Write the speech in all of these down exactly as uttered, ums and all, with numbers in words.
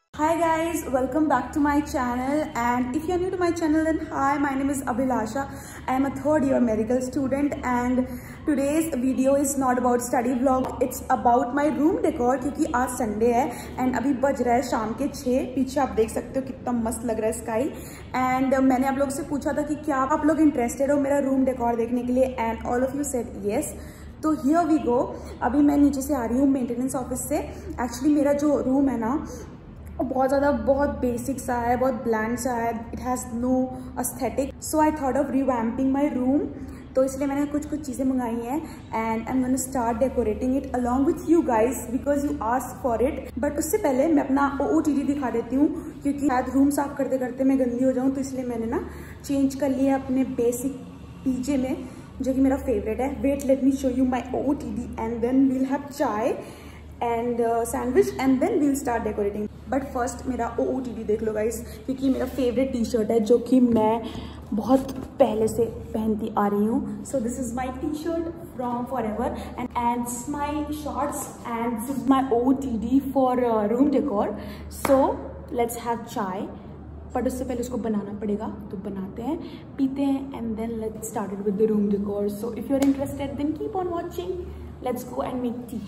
Hi guys, welcome back to my channel, and if you are new to my channel then hi, my name is Abhilasha. I am a third year medical student and today's video is not about study vlog, it's about my room decor क्योंकि आज Sunday है and अभी बज रहा है शाम के छः। पीछे आप देख सकते हो कितना मस्त लग रहा है स्काई। एंड मैंने आप लोग से पूछा था कि क्या आप लोग इंटरेस्टेड हो मेरा रूम डेकोर देखने के लिए, and all of you said yes. तो हियर वी गो। अभी मैं नीचे से आ रही हूँ मेंटेनेंस ऑफिस से। एक्चुअली मेरा जो रूम है ना बहुत ज़्यादा बहुत बेसिक सा है, बहुत ब्लैंड सा है, it has no aesthetic. So I thought of revamping my room, तो इसलिए मैंने कुछ कुछ चीज़ें मंगाई हैं and I am gonna start decorating it along with you guys because you ask for it. But उससे पहले मैं अपना ओ ओ टी डी दिखा देती हूँ क्योंकि शायद रूम साफ करते करते मैं गंदी हो जाऊँ, तो इसलिए मैंने ना चेंज कर लिया अपने बेसिक पीजे में जो कि मेरा फेवरेट है। Wait let me show you my O O T D and then we'll have chai and sandwich and then we'll start decorating. But first मेरा ओ ओ टी डी देख लो गाइस, क्योंकि मेरा फेवरेट टी शर्ट है जो कि मैं बहुत पहले से पहनती आ रही हूँ। So this is my T shirt from forever and and my shorts and this is my O O T D for room decor. So let's have chai, but उससे पहले उसको बनाना पड़ेगा, तो बनाते हैं, पीते हैं and then let's started with the room decor. So if you are interested then keep on watching, let's go and make tea.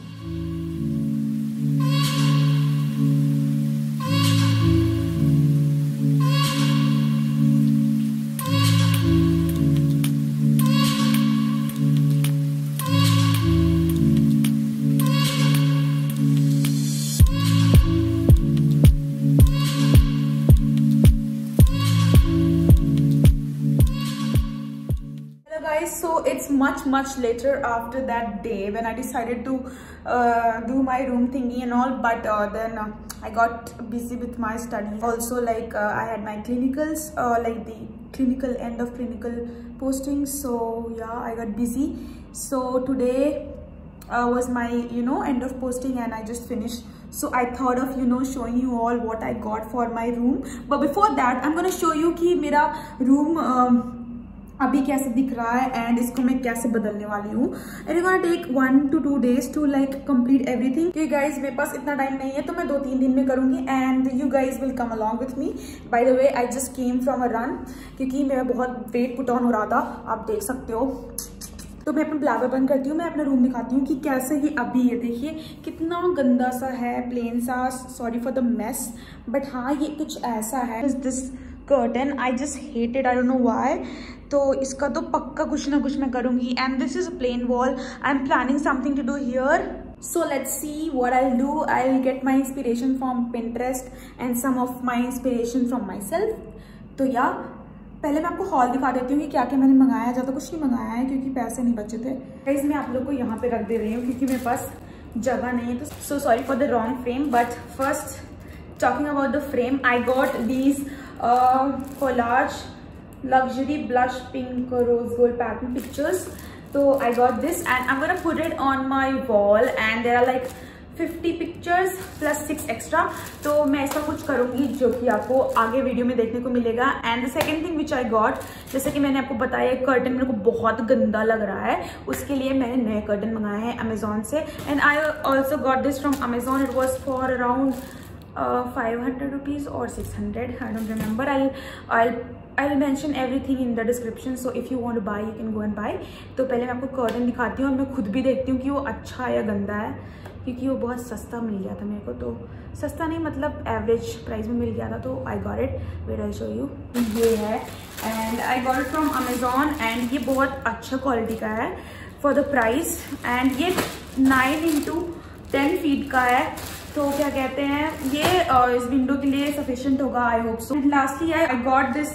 So it's much much later after that day when I decided to uh, do my room thingy and all, but uh, then uh, I got busy with my studies also, like uh, I had my clinicals, uh, like the clinical end of clinical posting, so yeah I got busy. So today uh, was my you know end of posting and I just finished, so I thought of you know showing you all what I got for my room. But before that I'm gonna show you कि मेरा room um, अभी कैसे दिख रहा है and इसको मैं कैसे बदलने वाली हूँ। It is gonna take one two two days to like complete everything, क्योंकि गाइज मेरे पास इतना टाइम नहीं है, तो मैं दो तीन दिन में करूंगी and you guys will come along with me. By the way I just came from a run क्योंकि मेरा बहुत वेट पुट ऑन हो रहा था, आप देख सकते हो। तो मैं अपना ब्लैबर बंद करती हूँ, मैं अपना रूम दिखाती हूँ कि कैसे ही अभी ये देखिए कितना गंदा सा है, प्लेन सा, sorry for the mess, but हाँ ये कुछ ऐसा है। This curtain I just hate it, I don't know why, तो इसका तो पक्का कुछ ना कुछ मैं करूँगी। And this is a plain wall, I am planning something to do here, so let's see what I'll do. I'll get my inspiration from Pinterest and some of my inspiration from myself. तो या पहले मैं आपको hall दिखा देती हूँ कि क्या क्या मैंने मंगाया। ज़्यादा कुछ नहीं मंगाया है क्योंकि पैसे नहीं बचे थे गाइस। मैं आप लोग को यहाँ पे रख दे रही हूँ क्योंकि मेरे पास जगह नहीं है, तो so sorry for the wrong frame. But first talking about the frame, I got these uh, collage luxury blush pink rose gold pattern pictures. So I got this and I'm gonna put it on my wall and there are like fifty pictures plus six extra. तो मैं इसका कुछ करूँगी जो कि आपको आगे video में देखने को मिलेगा। And the second thing which I got, जैसे कि मैंने आपको बताया कर्टन मेरे को बहुत गंदा लग रहा है, उसके लिए मैंने नए कर्टन मंगाए हैं अमेजोन से। And I also got this from Amazon, it was for around Uh, five hundred rupees or six hundred, I don't remember. I'll I'll I'll mention everything in the description, so if you want to buy you can go and buy. तो पहले मैं आपको curtain दिखाती हूँ और मैं खुद भी देखती हूँ कि वो अच्छा है या गंदा है, क्योंकि वो बहुत सस्ता मिल गया था मेरे को। तो सस्ता नहीं मतलब एवरेज प्राइस में मिल गया था, तो I got it. Wait I show you, ये है and I got it from Amazon and ये बहुत अच्छा क्वालिटी का है फॉर द प्राइस। एंड ये नाइन इंटू टेन फीट का है, तो क्या कहते हैं ये uh, इस विंडो के लिए सफिशिएंट होगा, I hope so. Lastly I got this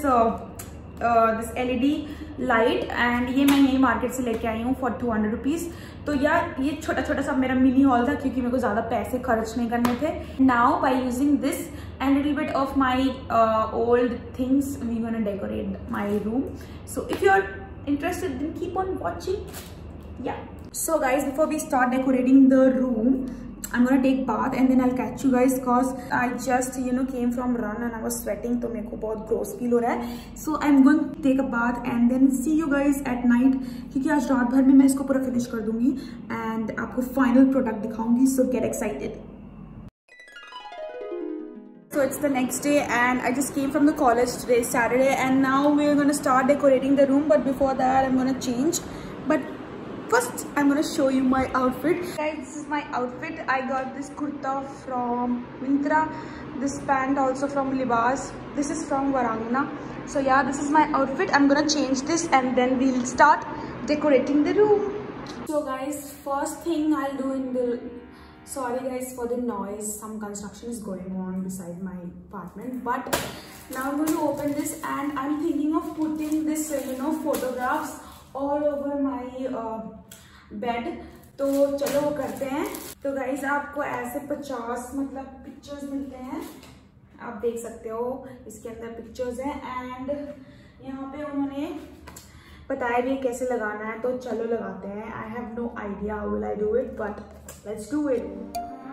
this LED light and ये मैं यही मार्केट से लेके आई हूँ फॉर टू हंड्रेड रुपीज़। तो यार ये छोटा छोटा सा मेरा मिनी हॉल था क्योंकि मेरे को ज़्यादा पैसे खर्च नहीं करने थे। Now by using this and little bit of my old things we gonna decorate my room. So if you are interested then keep on watching. Yeah so guys before we start decorating the room I'm gonna take bath and then I'll catch you guys cause I just you know came from run and I was sweating, तो मेरे को बहुत gross feel हो रहा है। So I'm going to take a bath and then see you guys at night, क्योंकि आज रात भर में मैं इसको पूरा finish कर दूंगी and आपको final product दिखाऊंगी, so get excited। So it's the next day and I just came from the college today, Saturday, and now we're gonna start decorating the room. But before that, I'm gonna change. But first, I'm gonna show you my outfit. Guys, this is my outfit. I got this kurta from Myntra, this pant also from Libas. This is from Varangana. So yeah, this is my outfit. I'm gonna change this and then we'll start decorating the room. So guys, first thing I'll do in the sorry guys for the noise, some construction is going on beside my apartment, but now I'm going to open this and I'm thinking of putting this uh, you know photographs all over my uh, bed. तो चलो वो करते हैं. तो guys आपको ऐसे पचास मतलब पिक्चर्स मिलते हैं, आप देख सकते हो इसके अंदर पिक्चर्स हैं एंड यहाँ पे उन्होंने बताया भी कैसे लगाना है. तो चलो लगाते हैं. I have no idea how will I do it, but let's do it.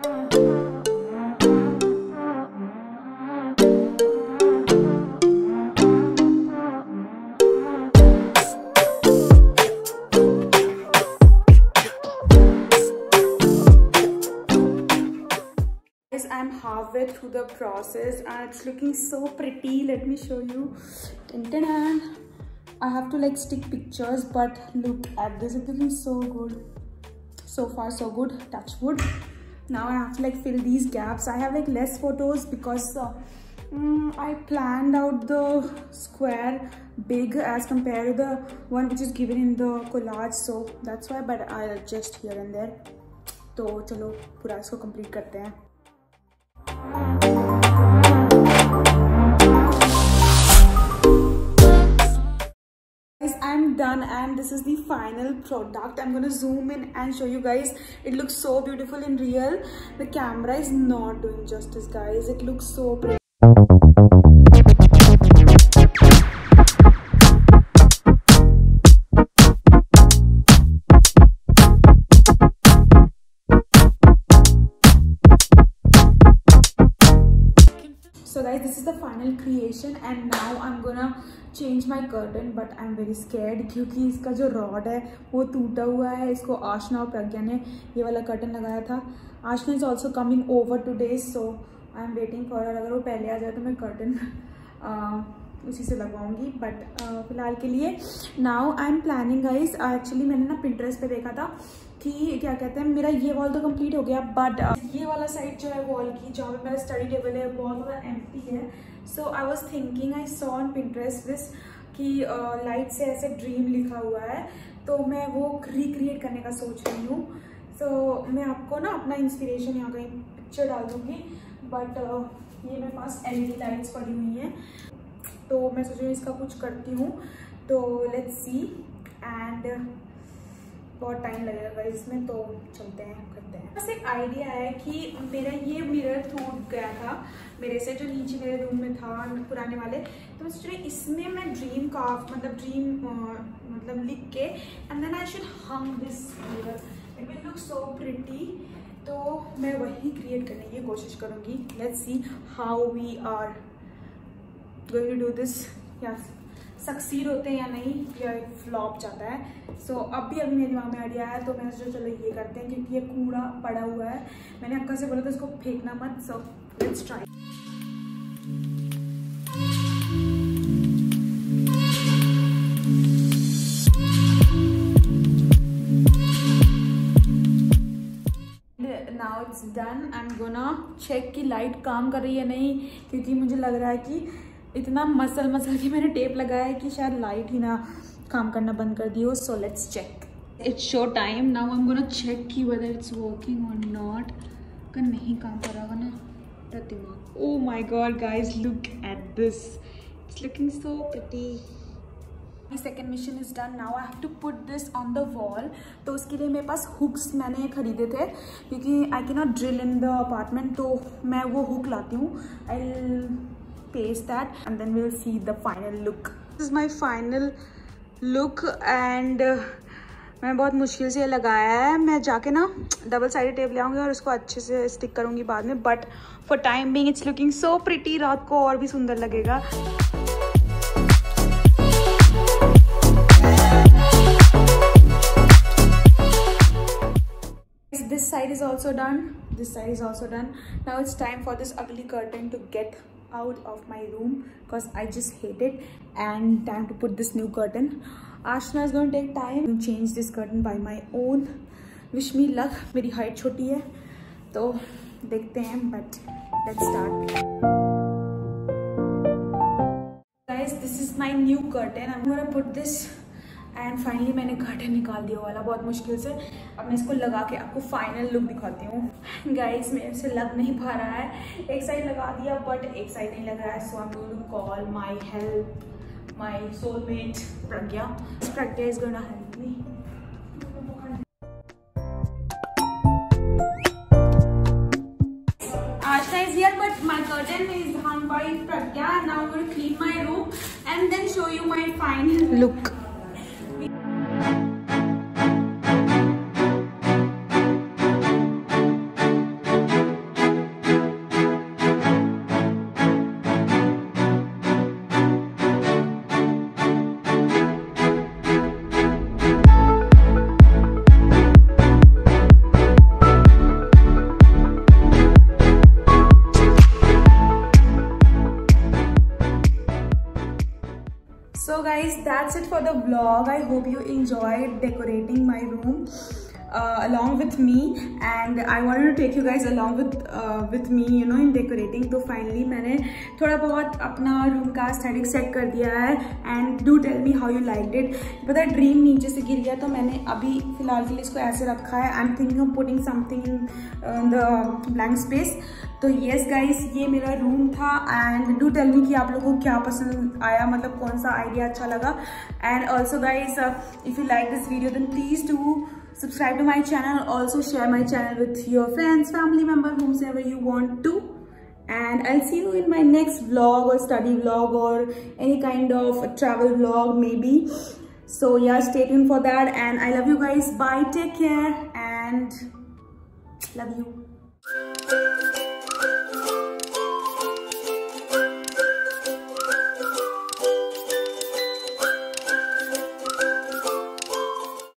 I'm halfway through the process and it's looking so pretty. Let me show you. Dun-dun-dun. I have to like stick pictures, but look at this, it's looking so good. So far so good, touch wood. Now I have to like fill these gaps. I have like less photos because uh, mm, I planned out the square big as compared to the one which is given in the collage, so that's why, but I adjust here and there. तो चलो पूरा इसको complete करते हैं. I'm done and this is the final product. I'm gonna zoom in and show you guys. It looks so beautiful in real. The camera is not doing justice, guys. It looks so pretty. So guys, this is the final creation and now I'm gonna change my curtain, but I'm very scared क्योंकि इसका जो rod है वो टूटा हुआ है. इसको आशना और प्रज्ञा ने ये वाला कर्टन लगाया था. Ashna is also coming over today, so I am waiting for her. अगर वो पहले आ जाए तो मैं कर्टन उसी से लगवाऊंगी, बट फिलहाल के लिए now I am planning guys. Actually मैंने ना पिंटरेस्ट पे देखा था कि क्या कहते हैं, मेरा ये वॉल तो कंप्लीट हो गया, बट uh, ये वाला साइड जो है वॉल की जहाँ पे मेरा स्टडी टेबल है बहुत ज़्यादा एम्प्टी है. So I was thinking, I saw on Pinterest this कि लाइट uh, से ऐसे ड्रीम लिखा हुआ है, तो मैं वो रिक्रिएट करने का सोच रही हूँ. सो so, मैं आपको ना अपना इंस्पिरेशन यहाँ कहीं पिक्चर डाल दूँगी, बट uh, ये मेरे पास एल ई डी लाइट्स पड़ी हुई हैं, तो मैं सोच रही हूँ इसका कुछ करती हूँ. तो लेट्स सी एंड बहुत टाइम लगेगा इसमें, तो चलते हैं करते हैं. बस एक आइडिया है कि मेरा ये मिरर टूट गया था मेरे से, जो नीचे मेरे रूम में था पुराने वाले, तो मैं सोच रही इसमें मैं ड्रीम का मतलब ड्रीम मतलब लिख के and then I should hang this mirror. It will look so pretty. तो मैं वही क्रिएट करने की कोशिश करूँगी. Let's see how we are going to do this. Yes, succeed होते हैं या नहीं, या फ्लॉप जाता है. सो so, अब भी अभी मेरे दिमाग में आइडिया आया, तो मैं सोचा चलो ये करते हैं क्योंकि ये कूड़ा पड़ा हुआ है. मैंने अक्का से बोला था इसको फेंकना मत. So let's try. Now it's done. I am gonna check कि लाइट काम कर रही है नहीं, क्योंकि मुझे लग रहा है कि इतना मसल मसल के मैंने टेप लगाया है कि शायद लाइट ही ना काम करना बंद कर दी हो. So let's check. It's show time. Now I am gonna check कि वेदर इट्स वर्किंग और नॉट. अगर नहीं काम कर रहा होगा ना Pratima. Oh my god guys, look at this. It's looking so pretty. My second mission is done. Now I have to put this on the wall. तो उसके लिए मेरे पास हुक्स मैंने खरीदे थे क्योंकि I cannot drill in the apartment, तो मैं वो हुक लाती हूँ. I'll paste that and then we'll see the final look. This is my final look and uh, मैं बहुत मुश्किल से लगाया है. मैं जाके ना डबल साइडेड टेप ले आऊँगी और इसको अच्छे से स्टिक करूँगी बाद में, but for time being it's looking so pretty. रात को और भी सुंदर लगेगा. This side is also done, this side is also done. Now it's time for this ugly curtain to get out of my room because I just hate it, and time to put this new curtain. Ashna is going to take time to change this curtain by my own. Wish me luck. मेरी height छोटी है तो देखते हैं, but let's start. Guys, this is my new curtain. I'm gonna put this. And finally मैंने curtain निकाल दिया वाला बहुत मुश्किल से. अब मैं इसको लगा के आपको फाइनल लुक दिखाती हूँ. गाइस मेरे से लग नहीं पा रहा है, एक साइड लगा दिया बट एक साइड नहीं लग रहा है. So I am going to call my help, my soulmate Pragya. Pragya is going to help me. Ashna is here, but my curtain is hung by Pragya. Now I'm going to clean my room and then show you my final look. So guys, that's it for the vlog. I hope you enjoyed decorating my room uh, along with me, and I wanted to take you guys along with uh, with me, you know, in decorating. तो finally मैंने थोड़ा बहुत अपना room का aesthetic set कर दिया है, and do tell me how you liked it. पता है ड्रीम नीचे से गिर गया तो मैंने अभी फिलहाल के लिए इसको ऐसे रखा है. I'm thinking of putting something in uh, the blank space. तो येस गाइस, ये मेरा रूम था, एंड डू टेल मी कि आप लोगों को क्या पसंद आया, मतलब कौन सा आइडिया अच्छा लगा. And also guys, if you like this video then please do subscribe to my channel. Also share my channel with your friends, family member, whomsoever you want to. And I'll see you in my next vlog or study vlog or any kind of travel vlog maybe. So yeah, stay tuned for that, and I love you guys. Bye, take care, and love you.